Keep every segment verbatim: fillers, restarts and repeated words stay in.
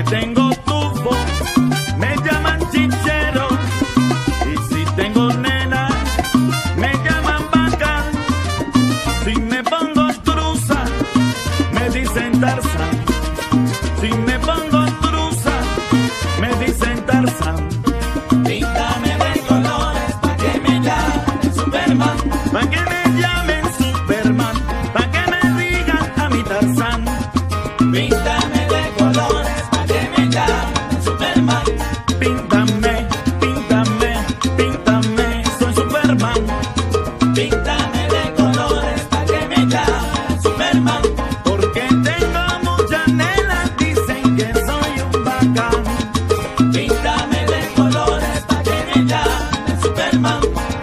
tengo tufo, me llaman chichero. Y si tengo nena, me llaman bacán. Si me pongo truza, me dicen Tarzán. Si me pongo truza, me dicen Tarzán. Píntame de colores pa' que me llamen Superman. Pa' que me llamen Superman, pa' que me digan a mi Tarzán. Píntame de colores pa' que me llamen Superman. Píntame, píntame, píntame, soy Superman. Píntame de colores pa' que me llamen Superman. Porque tengo muchas nenas, dicen que soy un bacán. Píntame de colores pa' que me llamen Superman.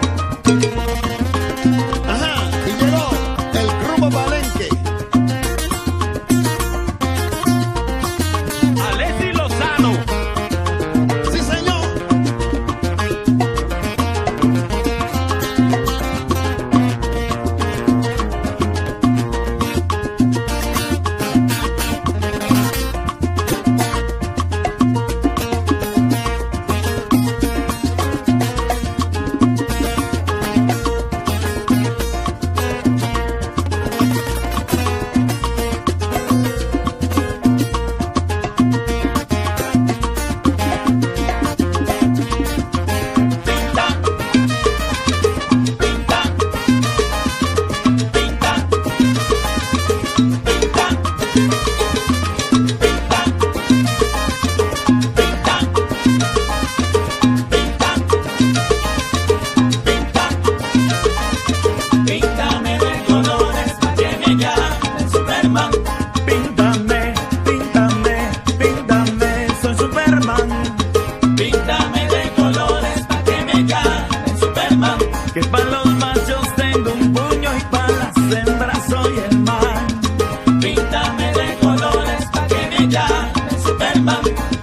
Ajá, y llegó el Grupo Palenque. Alessi Lozano. Sí, señor. Pinta, pinta, pinta, pinta, pinta, pinta, pinta, pinta. Píntame de colores pa' que me llamen Superman. Píntame, píntame, píntame, soy Superman. Píntame de colores pa' que me llamen Superman. Que para los machos tengo un puño y para las hembras soy el man. Píntame de colores pa' que me llamen Superman.